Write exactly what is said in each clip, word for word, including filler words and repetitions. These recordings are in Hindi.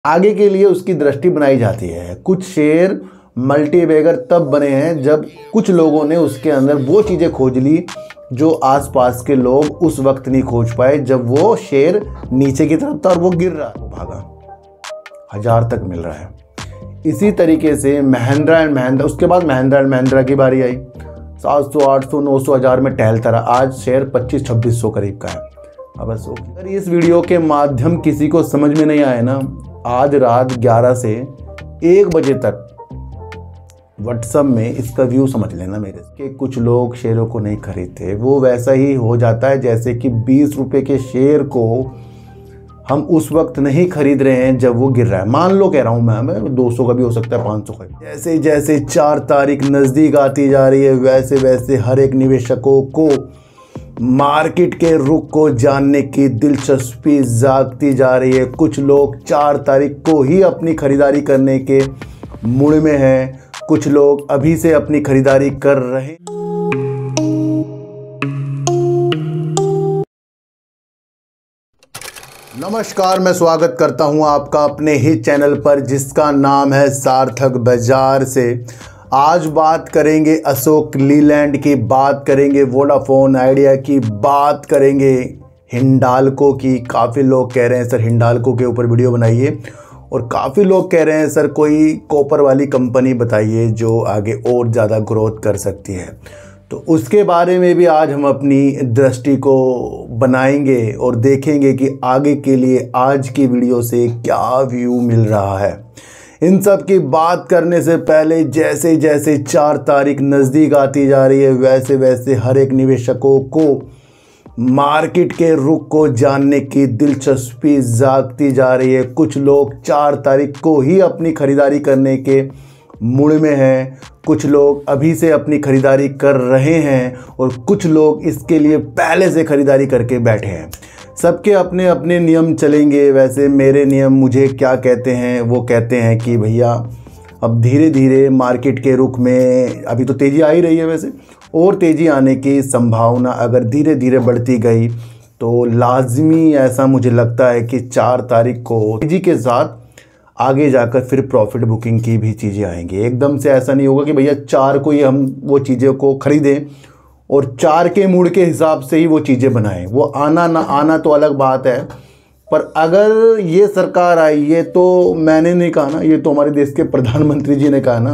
आगे के लिए उसकी दृष्टि बनाई जाती है। कुछ शेयर मल्टीबैगर तब बने हैं जब कुछ लोगों ने उसके अंदर वो चीज़ें खोज ली जो आसपास के लोग उस वक्त नहीं खोज पाए, जब वो शेयर नीचे की तरफ था और वो गिर रहा, वो भागा, हजार तक मिल रहा है। इसी तरीके से महिंद्रा एंड महिंद्रा, उसके बाद महिंद्रा एंड महिंद्रा की बारी आई, सात सौ आठ सौ नौ सौ हज़ार में टहलता रहा, आज शेयर पच्चीस छब्बीस सौ करीब का है। अब बस अगर इस वीडियो के माध्यम किसी को समझ में नहीं आए ना, आज रात ग्यारह से एक बजे तक व्हाट्सएप में इसका व्यू समझ लेना मेरे कि कुछ लोग शेयरों को नहीं खरीदते। वो वैसा ही हो जाता है जैसे कि बीस रुपए के शेयर को हम उस वक्त नहीं खरीद रहे हैं जब वो गिर रहा है। मान लो कह रहा हूँ मैं, मैं दो सौ का भी हो सकता है, पाँच सौ का भी। जैसे जैसे चार तारीख नज़दीक आती जा रही है वैसे वैसे हर एक निवेशकों को मार्केट के रुख को जानने की दिलचस्पी जागती जा रही है। कुछ लोग चार तारीख को ही अपनी खरीदारी करने के मूड में हैं, कुछ लोग अभी से अपनी खरीदारी कर रहे हैं। नमस्कार, मैं स्वागत करता हूं आपका अपने ही चैनल पर जिसका नाम है सार्थक बाजार से। आज बात करेंगे अशोक लीलैंड की, बात करेंगे वोडाफोन आइडिया की, बात करेंगे हिंडाल्को की। काफ़ी लोग कह रहे हैं सर हिंडाल्को के ऊपर वीडियो बनाइए, और काफ़ी लोग कह रहे हैं सर कोई कॉपर वाली कंपनी बताइए जो आगे और ज़्यादा ग्रोथ कर सकती है। तो उसके बारे में भी आज हम अपनी दृष्टि को बनाएंगे और देखेंगे कि आगे के लिए आज की वीडियो से क्या व्यू मिल रहा है। इन सब की बात करने से पहले जैसे जैसे चार तारीख नज़दीक आती जा रही है वैसे वैसे हर एक निवेशकों को मार्केट के रुख को जानने की दिलचस्पी जागती जा रही है। कुछ लोग चार तारीख को ही अपनी खरीदारी करने के मूड में हैं, कुछ लोग अभी से अपनी खरीदारी कर रहे हैं और कुछ लोग इसके लिए पहले से खरीदारी करके बैठे हैं। सबके अपने अपने नियम चलेंगे। वैसे मेरे नियम मुझे क्या कहते हैं, वो कहते हैं कि भैया अब धीरे धीरे मार्केट के रुख में अभी तो तेज़ी आ ही रही है, वैसे और तेज़ी आने की संभावना अगर धीरे धीरे बढ़ती गई तो लाजमी ऐसा मुझे लगता है कि चार तारीख को तेज़ी के साथ आगे जाकर फिर प्रॉफिट बुकिंग की भी चीज़ें आएंगी। एकदम से ऐसा नहीं होगा कि भैया चार को ही हम वो चीज़ों को ख़रीदें और चार के मूड के हिसाब से ही वो चीज़ें बनाएं। वो आना ना आना तो अलग बात है, पर अगर ये सरकार आई, ये तो मैंने नहीं कहा ना, ये तो हमारे देश के प्रधानमंत्री जी ने कहा ना,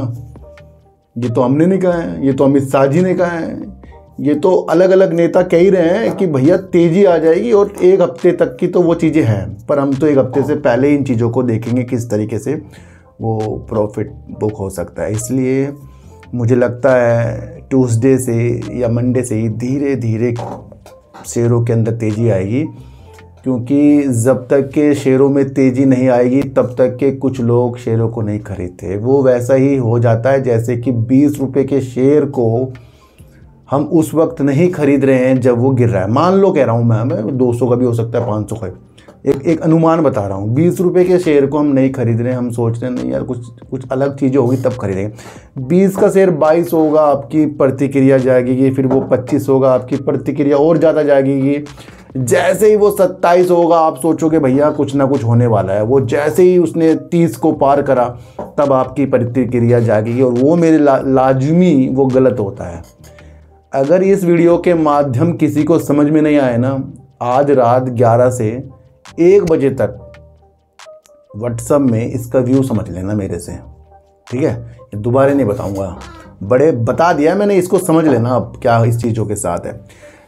ये तो हमने नहीं कहा है, ये तो अमित शाह जी ने कहा है, ये तो अलग अलग नेता कह ही रहे हैं कि भैया तेज़ी आ जाएगी और एक हफ्ते तक की तो वो चीज़ें हैं। पर हम तो एक हफ्ते से पहले इन चीज़ों को देखेंगे किस तरीके से वो प्रॉफिट बुक हो सकता है। इसलिए मुझे लगता है ट्यूसडे से या मंडे से ही धीरे धीरे शेयरों के अंदर तेज़ी आएगी, क्योंकि जब तक के शेयरों में तेज़ी नहीं आएगी तब तक के कुछ लोग शेयरों को नहीं खरीदते। वो वैसा ही हो जाता है जैसे कि बीस रुपए के शेयर को हम उस वक्त नहीं खरीद रहे हैं जब वो गिर रहा है। मान लो कह रहा हूँ मैं, मैं दो सौ का भी हो सकता है, पाँच सौ का, एक एक अनुमान बता रहा हूँ। बीस रुपए के शेयर को हम नहीं खरीद रहे हैं, हम सोच रहे हैं नहीं यार कुछ कुछ अलग चीज़ें होगी तब खरीदेंगे। बीस का शेयर बाईस होगा, आपकी प्रतिक्रिया जाएगी, फिर वो पच्चीस होगा, आपकी प्रतिक्रिया और ज़्यादा जाएगी। जैसे ही वो सत्ताईस होगा आप सोचोगे भैया कुछ ना कुछ होने वाला है। वो जैसे ही उसने तीस को पार करा तब आपकी प्रतिक्रिया जागेगी, और वो मेरे ला, लाजमी वो गलत होता है। अगर इस वीडियो के माध्यम किसी को समझ में नहीं आए ना, आज रात ग्यारह से एक बजे तक व्हाट्सएप में इसका व्यू समझ लेना मेरे से, ठीक है। दोबारा नहीं बताऊंगा, बड़े बता दिया मैंने, इसको समझ लेना अब क्या इस चीज़ों के साथ है।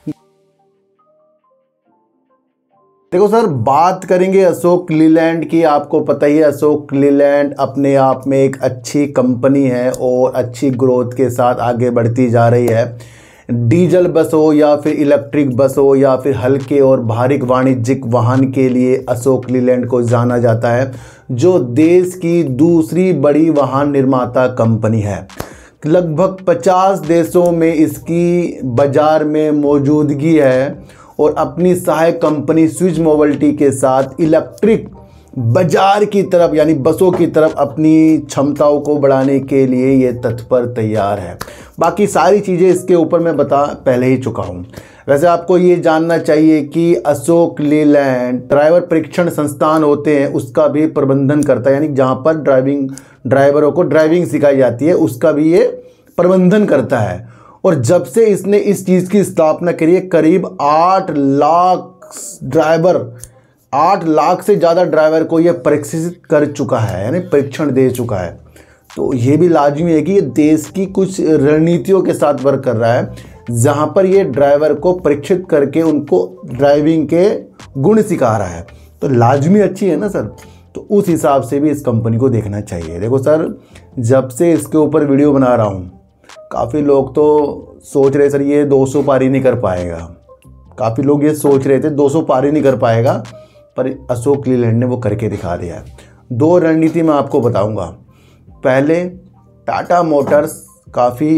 देखो सर, बात करेंगे अशोक लीलैंड की। आपको पता ही है अशोक लीलैंड अपने आप में एक अच्छी कंपनी है और अच्छी ग्रोथ के साथ आगे बढ़ती जा रही है। डीजल बस हो या फिर इलेक्ट्रिक बस हो या फिर हल्के और भारी वाणिज्यिक वाहन के लिए अशोक लीलैंड को जाना जाता है, जो देश की दूसरी बड़ी वाहन निर्माता कंपनी है। लगभग पचास देशों में इसकी बाजार में मौजूदगी है और अपनी सहायक कंपनी स्विच मोबिलिटी के साथ इलेक्ट्रिक बाजार की तरफ यानी बसों की तरफ अपनी क्षमताओं को बढ़ाने के लिए ये तत्पर तैयार है। बाकी सारी चीज़ें इसके ऊपर मैं बता पहले ही चुका हूँ। वैसे आपको ये जानना चाहिए कि अशोक लीलैंड ड्राइवर परीक्षण संस्थान होते हैं उसका भी प्रबंधन करता है, यानी जहाँ पर ड्राइविंग ड्राइवरों को ड्राइविंग सिखाई जाती है उसका भी ये प्रबंधन करता है। और जब से इसने इस चीज़ की स्थापना करी है करीब आठ लाख ड्राइवर आठ लाख से ज़्यादा ड्राइवर को ये परीक्षित कर चुका है, यानी परीक्षण दे चुका है। तो ये भी लाजमी है कि ये देश की कुछ रणनीतियों के साथ वर्क कर रहा है, जहाँ पर ये ड्राइवर को परीक्षित करके उनको ड्राइविंग के गुण सिखा रहा है। तो लाजमी अच्छी है ना सर। तो उस हिसाब से भी इस कंपनी को देखना चाहिए। देखो सर, जब से इसके ऊपर वीडियो बना रहा हूँ काफ़ी लोग तो सोच रहे सर ये दो सौ पारी नहीं कर पाएगा, काफ़ी लोग ये सोच रहे थे दो सौ पारी नहीं कर पाएगा, पर अशोक लीलैंड ने वो करके दिखा दिया है। दो रणनीति मैं आपको बताऊंगा। पहले टाटा मोटर्स काफ़ी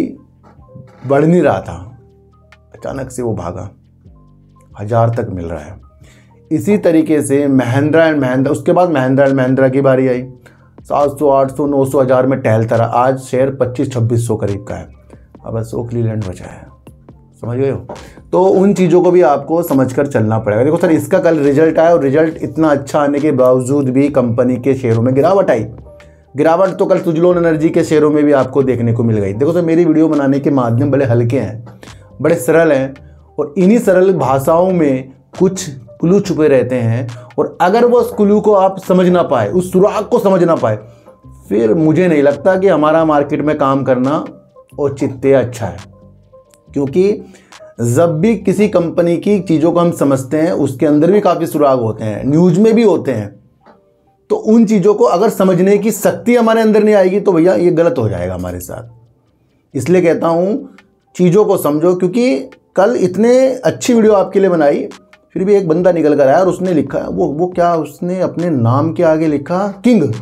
बढ़ नहीं रहा था, अचानक से वो भागा, हज़ार तक मिल रहा है। इसी तरीके से महिंद्रा एंड महिंद्रा, उसके बाद महिंद्रा एंड महिंद्रा की बारी आई, सात सौ आठ सौ नौ सौ हज़ार में टहलता रहा, आज शेयर पच्चीस छब्बीस सौ करीब का है। अब अशोक लीलैंड बचा है, समझ गए हो। तो उन चीज़ों को भी आपको समझकर चलना पड़ेगा। देखो सर, इसका कल रिजल्ट आया और रिजल्ट इतना अच्छा आने के बावजूद भी कंपनी के शेयरों में गिरावट आई। गिरावट तो कल सुजलोन एनर्जी के शेयरों में भी आपको देखने को मिल गई। देखो सर, मेरी वीडियो बनाने के माध्यम बड़े हल्के हैं, बड़े सरल हैं, और इन्हीं सरल भाषाओं में कुछ क्लू छुपे रहते हैं। और अगर वो उस क्लू को आप समझ ना पाए, उस सुराग को समझ ना पाए, फिर मुझे नहीं लगता कि हमारा मार्केट में काम करना औचित्य अच्छा है। क्योंकि जब भी किसी कंपनी की चीज़ों को हम समझते हैं उसके अंदर भी काफ़ी सुराग होते हैं, न्यूज़ में भी होते हैं। तो उन चीज़ों को अगर समझने की शक्ति हमारे अंदर नहीं आएगी तो भैया ये गलत हो जाएगा हमारे साथ। इसलिए कहता हूँ चीज़ों को समझो। क्योंकि कल इतने अच्छी वीडियो आपके लिए बनाई, फिर भी एक बंदा निकल कर आया और उसने लिखा, वो वो क्या, उसने अपने नाम के आगे लिखा किंग,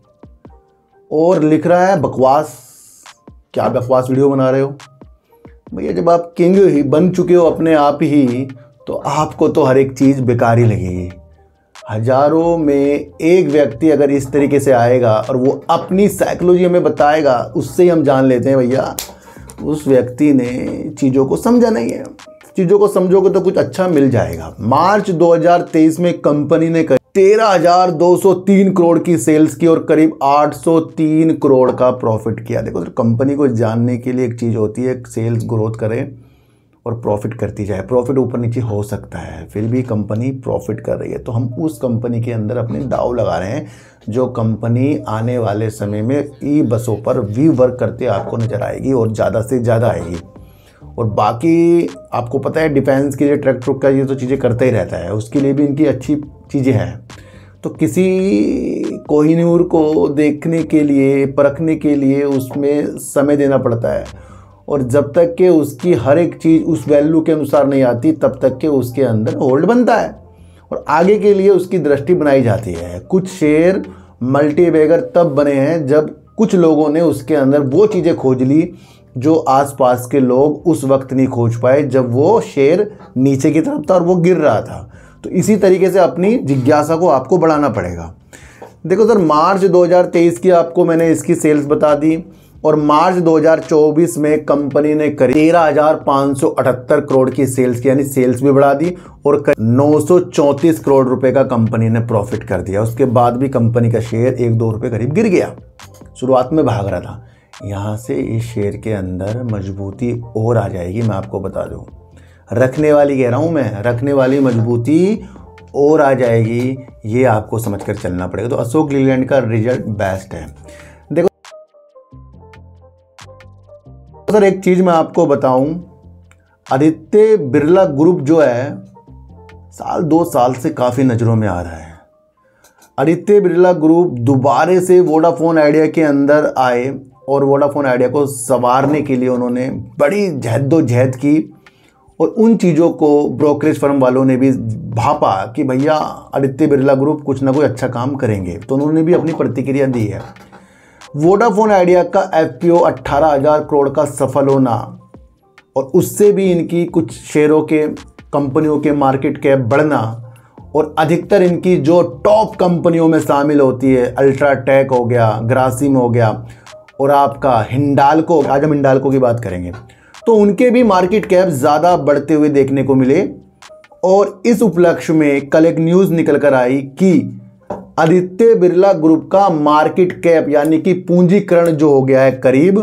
और लिख रहा है बकवास। क्या बकवास वीडियो बना रहे हो भैया? जब आप किंग ही बन चुके हो अपने आप ही, तो आपको तो हर एक चीज़ बेकार ही लगेगी। हजारों में एक व्यक्ति अगर इस तरीके से आएगा और वो अपनी साइकोलॉजी हमें बताएगा, उससे ही हम जान लेते हैं भैया उस व्यक्ति ने चीज़ों को समझा नहीं है। चीज़ों को समझोगे तो कुछ अच्छा मिल जाएगा। मार्च दो हज़ार तेईस में कंपनी ने तेरह हजार दो सौ तीन करोड़ की सेल्स की और करीब आठ सौ तीन करोड़ का प्रॉफिट किया। देखो तो कंपनी को जानने के लिए एक चीज़ होती है, सेल्स ग्रोथ करे और प्रॉफिट करती जाए। प्रॉफिट ऊपर नीचे हो सकता है, फिर भी कंपनी प्रॉफिट कर रही है। तो हम उस कंपनी के अंदर अपने दाव लगा रहे हैं, जो कंपनी आने वाले समय में ई बसों पर वी वर्क करते आपको नजर आएगी और ज़्यादा से ज़्यादा आएगी। और बाकी आपको पता है डिफेंस के लिए ट्रक ट्रुक का ये तो चीज़ें करता ही रहता है, उसके लिए भी इनकी अच्छी चीज़ें हैं। तो किसी कोहिनूर को देखने के लिए, परखने के लिए उसमें समय देना पड़ता है, और जब तक कि उसकी हर एक चीज़ उस वैल्यू के अनुसार नहीं आती तब तक के उसके अंदर होल्ड बनता है और आगे के लिए उसकी दृष्टि बनाई जाती है। कुछ शेयर मल्टीबैगर तब बने हैं जब कुछ लोगों ने उसके अंदर वो चीज़ें खोज ली जो आसपास के लोग उस वक्त नहीं खोज पाए, जब वो शेयर नीचे की तरफ था और वो गिर रहा था। तो इसी तरीके से अपनी जिज्ञासा को आपको बढ़ाना पड़ेगा। देखो सर, मार्च दो हज़ार तेईस की आपको मैंने इसकी सेल्स बता दी, और मार्च दो हज़ार चौबीस में कंपनी ने करीब तेरह हजार पाँच सौ अठहत्तर करोड़ की सेल्स की, यानी सेल्स भी बढ़ा दी, और नौ सौ चौंतीस करोड़ रुपए का कंपनी ने प्रॉफिट कर दिया। उसके बाद भी कंपनी का शेयर एक दो रुपए करीब गिर गया, शुरुआत में भाग रहा था। यहाँ से इस शेयर के अंदर मजबूती और आ जाएगी, मैं आपको बता दूं। रखने वाली कह रहा हूँ मैं, रखने वाली मजबूती और आ जाएगी, ये आपको समझकर चलना पड़ेगा। तो अशोक लीलैंड का रिजल्ट बेस्ट है। देखो सर, एक चीज मैं आपको बताऊं, आदित्य बिरला ग्रुप जो है साल दो साल से काफी नजरों में आ रहा है। आदित्य बिरला ग्रुप दोबारे से वोडाफोन आइडिया के अंदर आए और वोडाफोन आइडिया को संवारने के लिए उन्होंने बड़ी जहदोजहद की, और उन चीज़ों को ब्रोकरेज फर्म वालों ने भी भापा कि भैया आदित्य बिरला ग्रुप कुछ ना कुछ अच्छा काम करेंगे, तो उन्होंने भी अपनी प्रतिक्रिया दी है। वोडाफोन आइडिया का एफपीओ अट्ठारह हजार करोड़ का सफल होना, और उससे भी इनकी कुछ शेयरों के कंपनियों के मार्केट कैप बढ़ना, और अधिकतर इनकी जो टॉप कंपनियों में शामिल होती है, अल्ट्राटेक हो गया, ग्रासिम हो गया, और आपका हिंडाल्को, आज हम हिंडाल्को की बात करेंगे, तो उनके भी मार्केट कैप ज़्यादा बढ़ते हुए देखने को मिले। और इस उपलक्ष्य में कल एक न्यूज़ निकल कर आई कि आदित्य बिरला ग्रुप का मार्केट कैप यानी कि पूंजीकरण जो हो गया है करीब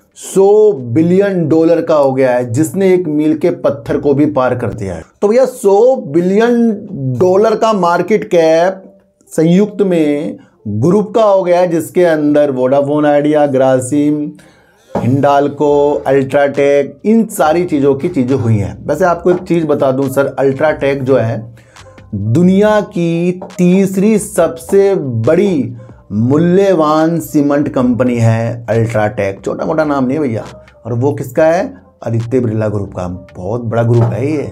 सौ बिलियन डॉलर का हो गया है, जिसने एक मील के पत्थर को भी पार कर दिया है। तो भैया सौ बिलियन डॉलर का मार्केट कैप संयुक्त में ग्रुप का हो गया है, जिसके अंदर Vodafone Idea, Grasim, Hindalco, UltraTech, इन सारी चीज़ों की चीज़ें हुई हैं। वैसे आपको एक चीज़ बता दूं सर, अल्ट्राटेक जो है दुनिया की तीसरी सबसे बड़ी मूल्यवान सीमेंट कंपनी है। अल्ट्राटेक छोटा मोटा नाम नहीं है भैया, और वो किसका है? आदित्य बिरला ग्रुप का। बहुत बड़ा ग्रुप है ये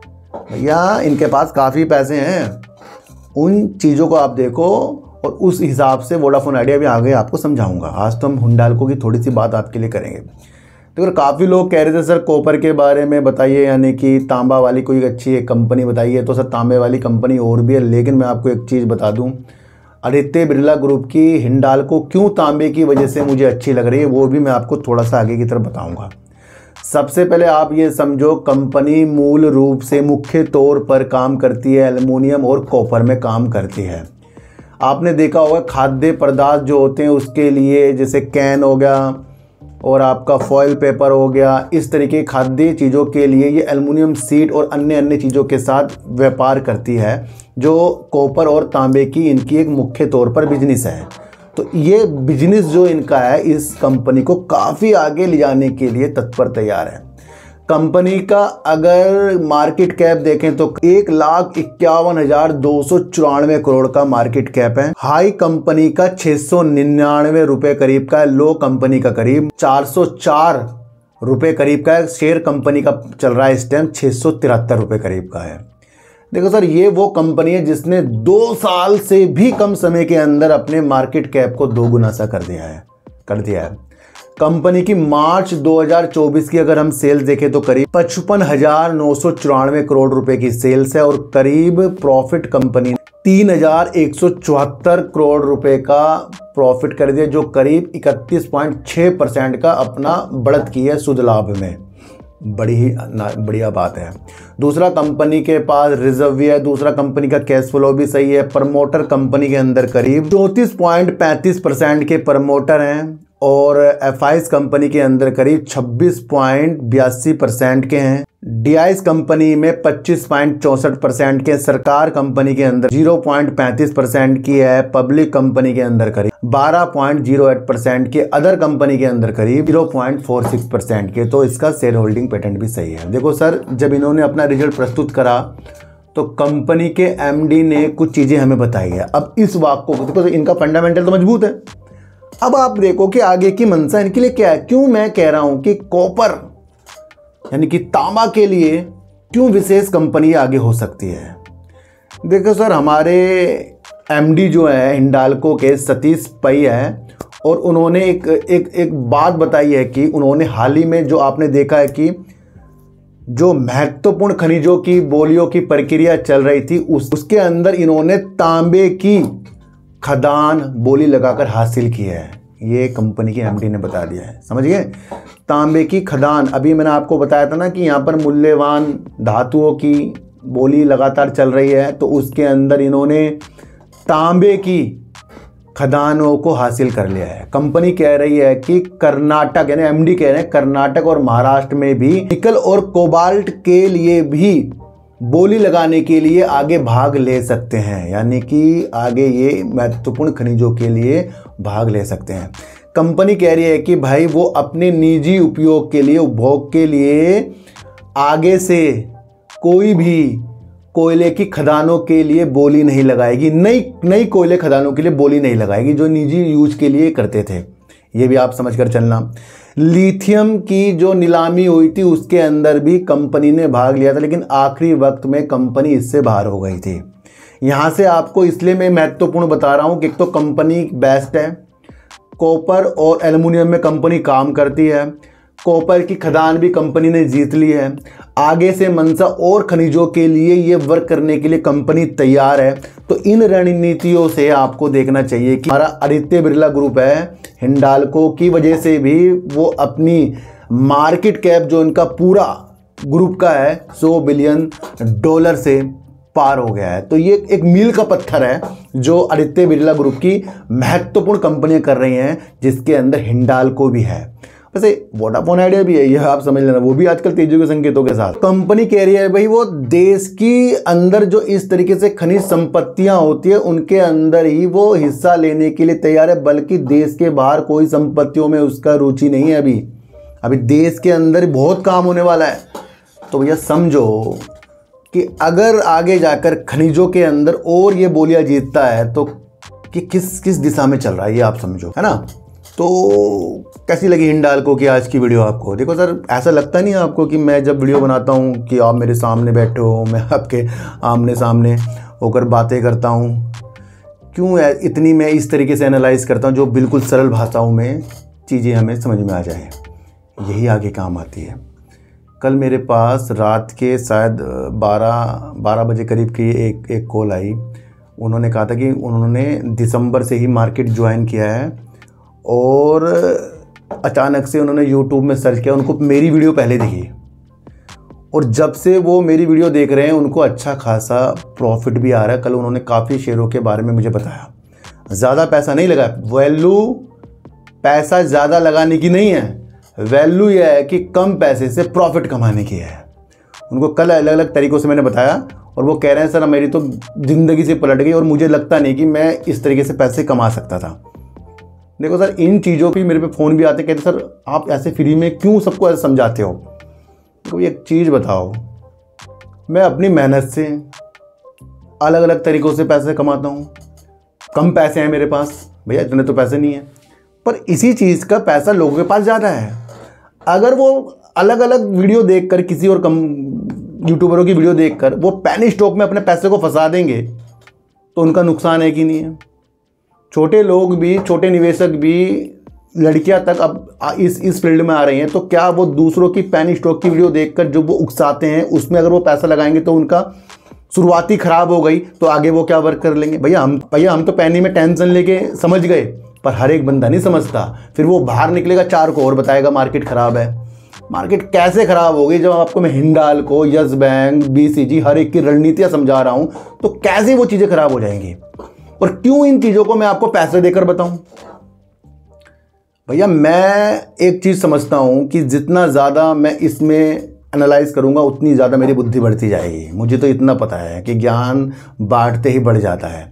भैया, इनके पास काफ़ी पैसे हैं। उन चीज़ों को आप देखो और उस हिसाब से वोडाफोन आइडिया भी आगे आपको समझाऊंगा। आज तो हम हिंडाल्को की थोड़ी सी बात आपके लिए करेंगे। तो काफ़ी लोग कह रहे थे सर कॉपर के बारे में बताइए, यानी कि तांबा वाली कोई अच्छी एक कंपनी बताइए। तो सर तांबे वाली कंपनी और भी है, लेकिन मैं आपको एक चीज़ बता दूं, आदित्य बिरला ग्रुप की हिंडाल्को क्यों तांबे की वजह से मुझे अच्छी लग रही है, वो भी मैं आपको थोड़ा सा आगे की तरफ बताऊँगा। सबसे पहले आप ये समझो, कंपनी मूल रूप से मुख्य तौर पर काम करती है एल्युमिनियम और कॉपर में काम करती है। आपने देखा होगा खाद्य पदार्थ जो होते हैं उसके लिए, जैसे कैन हो गया और आपका फॉयल पेपर हो गया, इस तरीके खाद्य चीज़ों के लिए ये एल्युमिनियम शीट और अन्य अन्य चीज़ों के साथ व्यापार करती है, जो कॉपर और तांबे की इनकी एक मुख्य तौर पर बिजनेस है। तो ये बिजनेस जो इनका है, इस कंपनी को काफ़ी आगे ले जाने के लिए तत्पर तैयार है। कंपनी का अगर मार्केट कैप देखें तो एक लाख इक्यावन हजार दो सौ चौरानवे करोड़ का मार्केट कैप है। हाई कंपनी का छह सौ निन्यानवे रुपए करीब का है, लो कंपनी का करीब चार सौ चार रुपए करीब का है। शेयर कंपनी का चल रहा है इस टाइम छह सौ तिहत्तर रुपए करीब का है। देखो सर, ये वो कंपनी है जिसने दो साल से भी कम समय के अंदर अपने मार्केट कैप को दो गुना सा कर दिया है कर दिया है कंपनी की मार्च दो हज़ार चौबीस की अगर हम सेल्स देखें तो करीब पचपन हजार नौ सौ चौरानवे करोड़ रुपए की सेल्स है, और करीब प्रॉफिट कंपनी तीन हजार एक सौ चौहत्तर करोड़ रुपए का प्रॉफिट कर दिया, जो करीब इकतीस पॉइंट छह परसेंट का अपना बढ़त की है शुद्ध लाभ में। बड़ी ही बढ़िया बात है। दूसरा, कंपनी के पास रिजर्व भी है। दूसरा, कंपनी का कैश फ्लो भी सही है। प्रमोटर कंपनी के अंदर करीब चौंतीस पॉइंट पैंतीस परसेंट के प्रमोटर हैं, और एफआईएस कंपनी के अंदर करीब छब्बीस पॉइंट बयासी परसेंट के हैं। डीआईएस कंपनी में पच्चीस पॉइंट चौसठ परसेंट के। सरकार कंपनी के अंदर जीरो पॉइंट पैंतीस परसेंट की है। पब्लिक कंपनी के अंदर करीब बारह पॉइंट जीरो आठ परसेंट के। अदर कंपनी के अंदर करीब zero point four six percent के। तो इसका शेयर होल्डिंग पैटर्न भी सही है। देखो सर, जब इन्होंने अपना रिजल्ट प्रस्तुत करा तो कंपनी के एमडी ने कुछ चीजें हमें बताई है। अब इस वाक्य को देखो, इनका फंडामेंटल तो मजबूत है। अब आप देखो कि आगे की मंशा इनके लिए क्या है। क्यों मैं कह रहा हूं कि कॉपर यानी कि तांबा के लिए क्यों विशेष कंपनी आगे हो सकती है। देखो सर, हमारे एमडी जो है हिंडाल्को के सतीश पै है, और उन्होंने एक एक एक बात बताई है कि उन्होंने हाल ही में जो आपने देखा है कि जो महत्वपूर्ण खनिजों की बोलियों की प्रक्रिया चल रही थी उस उसके अंदर इन्होंने तांबे की खदान बोली लगाकर हासिल की है। ये कंपनी की एमडी ने बता दिया है, समझ गए। तांबे की खदान, अभी मैंने आपको बताया था ना कि यहाँ पर मूल्यवान धातुओं की बोली लगातार चल रही है, तो उसके अंदर इन्होंने तांबे की खदानों को हासिल कर लिया है। कंपनी कह रही है कि कर्नाटक, यानी एमडी कह रहे हैं कर्नाटक और महाराष्ट्र में भी निकल और कोबाल्ट के लिए भी बोली लगाने के लिए आगे भाग ले सकते हैं, यानी कि आगे ये महत्वपूर्ण खनिजों के लिए भाग ले सकते हैं। कंपनी कह रही है कि भाई वो अपने निजी उपयोग के लिए, उपभोग के लिए आगे से कोई भी कोयले की खदानों के लिए बोली नहीं लगाएगी। नई नई कोयले खदानों के लिए बोली नहीं लगाएगी, जो निजी यूज के लिए करते थे। ये भी आप समझकर चलना। लिथियम की जो नीलामी हुई थी उसके अंदर भी कंपनी ने भाग लिया था, लेकिन आखिरी वक्त में कंपनी इससे बाहर हो गई थी। यहाँ से आपको इसलिए मैं महत्वपूर्ण बता रहा हूँ कि एक तो कंपनी बेस्ट है, कॉपर और एल्युमिनियम में कंपनी काम करती है, कॉपर की खदान भी कंपनी ने जीत ली है। आगे से मंशा और खनिजों के लिए ये वर्क करने के लिए कंपनी तैयार है। तो इन रणनीतियों से आपको देखना चाहिए कि हमारा आदित्य बिरला ग्रुप है, हिंडाल्को की वजह से भी वो अपनी मार्केट कैप जो इनका पूरा ग्रुप का है सौ बिलियन डॉलर से पार हो गया है। तो ये एक मील का पत्थर है जो आदित्य बिरला ग्रुप की महत्वपूर्ण कंपनियां कर रही हैं, जिसके अंदर हिंडाल्को भी है। वैसे वोडाफोन आइडिया भी है, यह आप समझ लेना, वो भी आजकल तेजी के संकेतों के साथ कंपनी कह रही है भाई वो देश की अंदर जो इस तरीके से खनिज संपत्तियां होती है उनके अंदर ही वो हिस्सा लेने के लिए तैयार है, बल्कि देश के बाहर कोई संपत्तियों में उसका रुचि नहीं है। अभी अभी देश के अंदर बहुत काम होने वाला है। तो भैया समझो कि अगर आगे जाकर खनिजों के अंदर और ये बोलियां जीतता है तो कि किस किस दिशा में चल रहा है ये आप समझो, है ना। तो कैसी लगी हिंडाल्को की आज की वीडियो आपको? देखो सर, ऐसा लगता नहीं है आपको कि मैं जब वीडियो बनाता हूँ कि आप मेरे सामने बैठे हो, मैं आपके आमने सामने होकर बातें करता हूँ, क्यों इतनी मैं इस तरीके से एनालाइज करता हूँ जो बिल्कुल सरल भाषाओं में चीज़ें हमें समझ में आ जाए, यही आगे काम आती है। कल मेरे पास रात के शायद बारह बारह बजे करीब की एक एक कॉल आई। उन्होंने कहा था कि उन्होंने दिसंबर से ही मार्केट ज्वाइन किया है और अचानक से उन्होंने यूट्यूब में सर्च किया, उनको मेरी वीडियो पहले दिखी और जब से वो मेरी वीडियो देख रहे हैं उनको अच्छा खासा प्रॉफिट भी आ रहा है। कल उन्होंने काफ़ी शेयरों के बारे में मुझे बताया। ज़्यादा पैसा नहीं लगा, वैल्यू पैसा ज़्यादा लगाने की नहीं है, वैल्यू यह है कि कम पैसे से प्रॉफिट कमाने की है। उनको कल अलग अलग तरीक़ों से मैंने बताया और वो कह रहे हैं सर मेरी तो ज़िंदगी से पलट गई और मुझे लगता नहीं कि मैं इस तरीके से पैसे कमा सकता था। देखो सर, इन चीज़ों की मेरे पे फ़ोन भी आते, कहते सर आप ऐसे फ्री में क्यों सबको ऐसे समझाते हो? तो एक चीज़ बताओ, मैं अपनी मेहनत से अलग अलग तरीक़ों से पैसे कमाता हूँ, कम पैसे हैं मेरे पास, भैया इतने तो पैसे नहीं हैं, पर इसी चीज़ का पैसा लोगों के पास ज़्यादा है। अगर वो अलग अलग वीडियो देखकर किसी और कम यूट्यूबरों की वीडियो देखकर वो पैनी स्टॉक में अपने पैसे को फंसा देंगे तो उनका नुकसान है कि नहीं है? छोटे लोग भी, छोटे निवेशक भी, लड़कियां तक अब इस इस फील्ड में आ रही हैं, तो क्या वो दूसरों की पैनी स्टॉक की वीडियो देखकर जो वो उकसाते हैं उसमें अगर वो पैसा लगाएंगे तो उनका शुरुआती खराब हो गई तो आगे वो क्या वर्क कर लेंगे? भैया हम भैया हम तो पैनी में टेंशन लेके समझ गए, पर हर एक बंदा नहीं समझता। फिर वो बाहर निकलेगा चार को और बताएगा मार्केट ख़राब है। मार्केट कैसे ख़राब होगी जब आपको मैं हिंडाल्को, यस बैंक, बीसीजी हर एक की रणनीतियाँ समझा रहा हूँ, तो कैसे वो चीज़ें ख़राब हो जाएंगी? और क्यों इन चीज़ों को मैं आपको पैसे देकर बताऊँ? भैया मैं एक चीज़ समझता हूँ कि जितना ज़्यादा मैं इसमें एनालाइज करूँगा उतनी ज़्यादा मेरी बुद्धि बढ़ती जाएगी। मुझे तो इतना पता है कि ज्ञान बांटते ही बढ़ जाता है।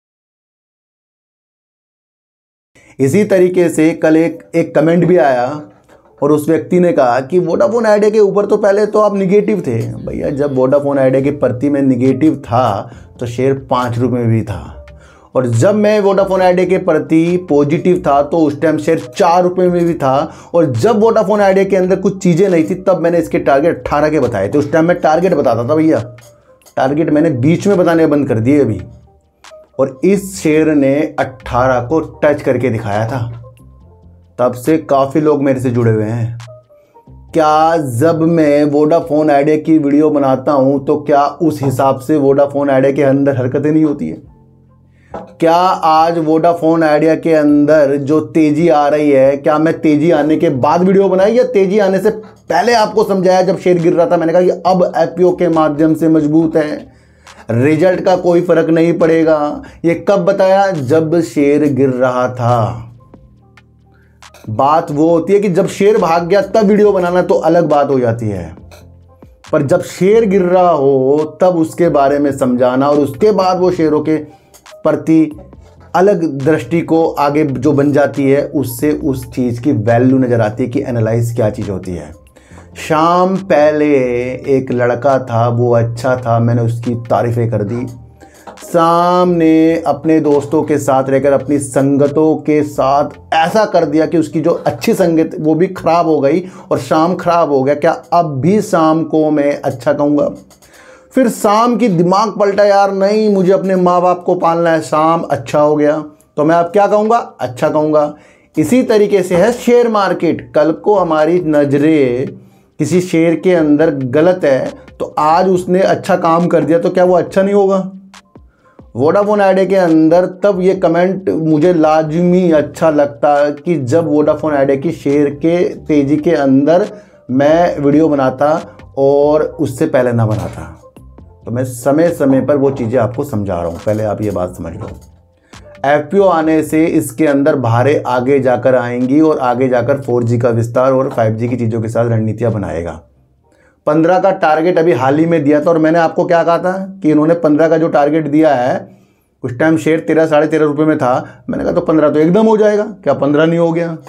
इसी तरीके से कल एक एक कमेंट भी आया और उस व्यक्ति ने कहा कि वोडाफोन आइडिया के ऊपर तो पहले तो आप निगेटिव थे। भैया जब वोडाफोन आइडिया के प्रति मैं निगेटिव था तो शेयर पाँच रुपये में भी था, और जब मैं वोडाफोन आइडिया के प्रति पॉजिटिव था तो उस टाइम शेयर चार रुपये में भी था, और जब वोडाफोन आइडिया के अंदर कुछ चीज़ें नहीं थी तब मैंने इसके टारगेट अट्ठारह के बताए थे। उस टाइम मैं टारगेट बताता था भैया, टारगेट मैंने बीच में बताने बंद कर दिए अभी, और इस शेयर ने अट्ठारह को टच करके दिखाया था। तब से काफ़ी लोग मेरे से जुड़े हुए हैं। क्या जब मैं वोडाफोन आइडिया की वीडियो बनाता हूं तो क्या उस हिसाब से वोडाफोन आइडिया के अंदर हरकतें नहीं होती है? क्या आज वोडाफोन आइडिया के अंदर जो तेजी आ रही है, क्या मैं तेजी आने के बाद वीडियो बनाई या तेजी आने से पहले आपको समझाया जब शेयर गिर रहा था? मैंने कहा कि अब आईपीओ के माध्यम से मजबूत है, रिजल्ट का कोई फर्क नहीं पड़ेगा। ये कब बताया? जब शेयर गिर रहा था। बात वो होती है कि जब शेयर भाग गया तब वीडियो बनाना तो अलग बात हो जाती है, पर जब शेयर गिर रहा हो तब उसके बारे में समझाना और उसके बाद वो शेयरों के प्रति अलग दृष्टि को आगे जो बन जाती है, उससे उस चीज़ की वैल्यू नज़र आती है कि एनालाइज क्या चीज़ होती है। शाम पहले एक लड़का था, वो अच्छा था, मैंने उसकी तारीफ़ें कर दी। शाम ने अपने दोस्तों के साथ रहकर अपनी संगतों के साथ ऐसा कर दिया कि उसकी जो अच्छी संगत वो भी ख़राब हो गई और शाम ख़राब हो गया। क्या अब भी शाम को मैं अच्छा कहूँगा? फिर शाम की दिमाग पलटा, यार नहीं मुझे अपने माँ बाप को पालना है, शाम अच्छा हो गया तो मैं अब क्या कहूँगा? अच्छा कहूँगा। इसी तरीके से है शेयर मार्केट। कल को हमारी नज़रें किसी शेयर के अंदर गलत है तो आज उसने अच्छा काम कर दिया तो क्या वो अच्छा नहीं होगा? वोडाफोन आइडिया के अंदर तब ये कमेंट मुझे लाजमी अच्छा लगता कि जब वोडाफोन आइडिया की शेयर के तेज़ी के अंदर मैं वीडियो बनाता और उससे पहले ना बनाता। तो मैं समय समय पर वो चीज़ें आपको समझा रहा हूँ, पहले आप ये बात समझ लो। एफ पी ओ आने से इसके अंदर बाहरें आगे जाकर आएंगी और आगे जाकर फोर जी का विस्तार और फाइव जी की चीज़ों के साथ रणनीतियाँ बनाएगा। पंद्रह का टारगेट अभी हाल ही में दिया था और मैंने आपको क्या कहा था कि इन्होंने पंद्रह का जो टारगेट दिया है, उस टाइम शेयर तेरह साढ़े तेरह रुपये में था। मैंने कहा तो पंद्रह तो एकदम हो जाएगा, क्या पंद्रह नहीं हो गया?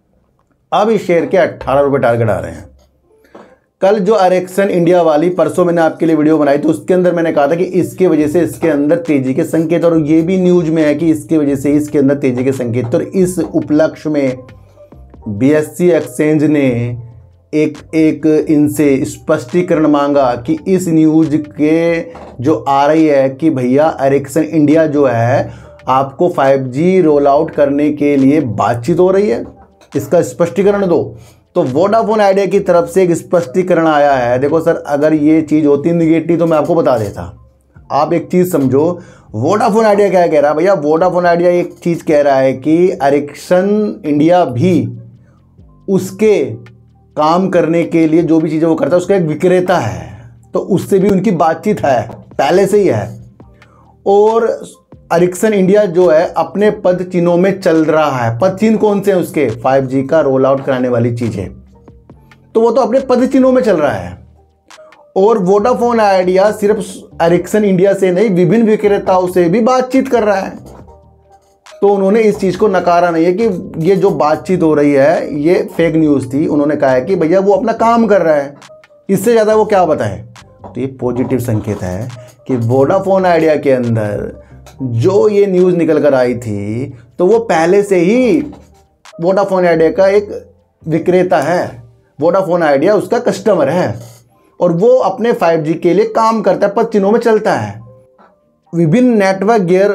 अब इस शेयर के अट्ठारह रुपये टारगेट आ रहे हैं। कल जो एरिक्सन इंडिया वाली परसों मैंने आपके लिए वीडियो बनाई तो उसके अंदर मैंने कहा था कि इसके वजह से इसके अंदर तेजी के संकेत, और ये भी न्यूज में है कि इसके वजह से इसके अंदर तेजी के संकेत। और इस उपलक्ष्य में बी एस ई एक्सचेंज ने एक एक इनसे स्पष्टीकरण मांगा कि इस न्यूज के जो आ रही है कि भैया एरिक्सन इंडिया जो है आपको फाइव जी रोल आउट करने के लिए बातचीत हो रही है, इसका स्पष्टीकरण दो। तो वोडाफोन आइडिया की तरफ से एक स्पष्टीकरण आया है। देखो सर, अगर ये चीज़ होती निगेटिव तो मैं आपको बता देता। आप एक चीज़ समझो, वोडाफोन आइडिया क्या कह रहा है भैया? वोडाफोन आइडिया एक चीज़ कह रहा है कि एरिक्सन इंडिया भी उसके काम करने के लिए जो भी चीज़ें वो करता है उसका एक विक्रेता है, तो उससे भी उनकी बातचीत है, पहले से ही है। और एरिक्सन इंडिया जो है अपने पद चिन्हों में चल रहा है। पद चिन्ह कौन से हैं उसके? फाइव जी का रोल आउट कराने वाली चीज़ें, तो वो तो अपने पद चिन्हों में चल रहा है। और वोडाफोन आइडिया सिर्फ एरिक्सन इंडिया से नहीं, विभिन्न विक्रेताओं से भी बातचीत कर रहा है। तो उन्होंने इस चीज़ को नकारा नहीं है कि ये जो बातचीत हो रही है ये फेक न्यूज़ थी। उन्होंने कहा है कि भैया वो अपना काम कर रहा है, इससे ज़्यादा वो क्या बताए। तो ये पॉजिटिव संकेत है कि वोडाफोन आइडिया के अंदर जो ये न्यूज़ निकल कर आई थी तो वो पहले से ही वोडाफोन आइडिया का एक विक्रेता है, वोडाफोन आइडिया उसका कस्टमर है और वो अपने फाइव जी के लिए काम करता है, पद चिन्हों में चलता है। विभिन्न नेटवर्क गियर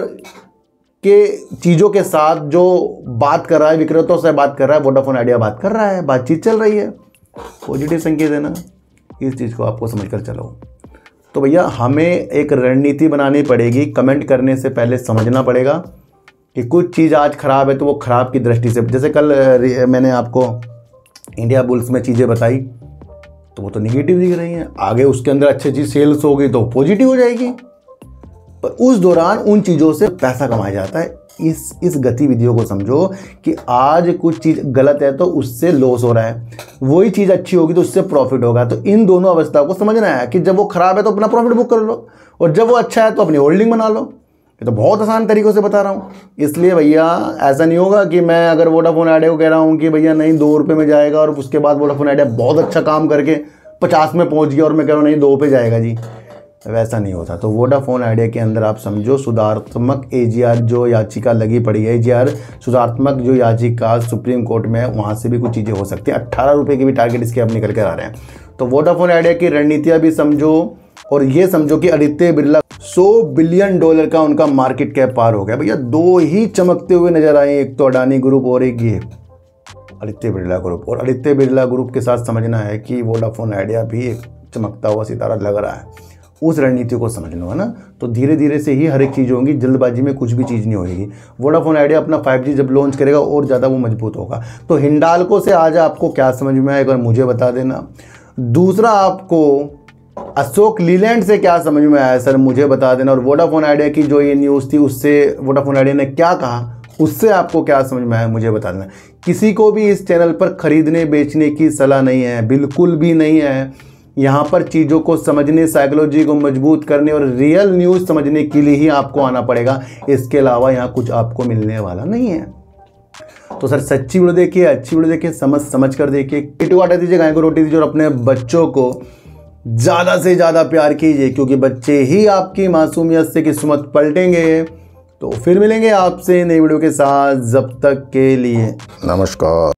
के चीज़ों के साथ जो बात कर रहा है, विक्रेताओं से बात कर रहा है, वोडाफोन आइडिया बात कर रहा है, बातचीत चल रही है, पॉजिटिव संकेत है ना। इस चीज़ को आपको समझकर चलो। तो भैया हमें एक रणनीति बनानी पड़ेगी। कमेंट करने से पहले समझना पड़ेगा कि कुछ चीज़ आज ख़राब है तो वो ख़राब की दृष्टि से, जैसे कल मैंने आपको इंडिया बुल्स में चीज़ें बताई तो वो तो निगेटिव दिख रही हैं, आगे उसके अंदर अच्छी चीज़ सेल्स हो गई तो पॉजिटिव हो जाएगी। पर उस दौरान उन चीज़ों से पैसा कमाया जाता है। इस इस गतिविधियों को समझो कि आज कुछ चीज़ गलत है तो उससे लॉस हो रहा है, वही चीज़ अच्छी होगी तो उससे प्रॉफिट होगा। तो इन दोनों अवस्थाओं को समझना है कि जब वो खराब है तो अपना प्रॉफिट बुक कर लो और जब वो अच्छा है तो अपनी होल्डिंग बना लो। ये तो बहुत आसान तरीक़ों से बता रहा हूँ। इसलिए भैया ऐसा नहीं होगा कि मैं अगर वोडाफोन आइडिया को कह रहा हूँ कि भैया नहीं दो रुपये में जाएगा और उसके बाद वोडाफोन आइडिया बहुत अच्छा काम करके पचास में पहुँच गया और मैं कह रहा हूँ नहीं दो पे जाएगा जी, वैसा नहीं होता। तो वोडाफोन आइडिया के अंदर आप समझो सुधारात्मक ए जी आर जो याचिका लगी पड़ी है, ए जी आर सुधारात्मक जो याचिका सुप्रीम कोर्ट में, वहाँ से भी कुछ चीज़ें हो सकती हैं। अट्ठारह रुपये के भी टारगेट इसके अब निकल कर आ रहे हैं। तो वोडाफोन आइडिया की रणनीतियाँ भी समझो और ये समझो कि आदित्य बिरला सौ बिलियन डॉलर का उनका मार्केट कैप पार हो गया। भैया दो ही चमकते हुए नजर आए, एक तो अडानी ग्रुप और एक ये आदित्य बिरला ग्रुप। और आदित्य बिरला ग्रुप के साथ समझना है कि वोडाफोन आइडिया भी एक चमकता हुआ सितारा लग रहा है। उस रणनीति को समझ लो, है ना। तो धीरे धीरे से ही हर एक चीज़ होगी, जल्दबाजी में कुछ भी चीज़ नहीं होगी। वोडाफोन आइडिया अपना फाइव जी जब लॉन्च करेगा और ज़्यादा वो मजबूत होगा। तो हिंडाल्को से आज आपको क्या समझ में आया एक बार मुझे बता देना। दूसरा आपको अशोक लीलैंड से क्या समझ में आया सर मुझे बता देना। और वोडाफोन आइडिया की जो ये न्यूज़ थी उससे वोडाफोन आइडिया ने क्या कहा उससे आपको क्या समझ में आया मुझे बता देना। किसी को भी इस चैनल पर खरीदने बेचने की सलाह नहीं है, बिल्कुल भी नहीं है। यहाँ पर चीज़ों को समझने, साइकोलॉजी को मजबूत करने और रियल न्यूज़ समझने के लिए ही आपको आना पड़ेगा। इसके अलावा यहाँ कुछ आपको मिलने वाला नहीं है। तो सर सच्ची वीडियो देखिए, अच्छी वीडियो देखिए, समझ समझ कर देखिए। टिटू आटा दीजिए, गाय को रोटी दीजिए और अपने बच्चों को ज़्यादा से ज़्यादा प्यार कीजिए, क्योंकि बच्चे ही आपकी मासूमियत से किस्मत पलटेंगे। तो फिर मिलेंगे आपसे नई वीडियो के साथ, जब तक के लिए नमस्कार।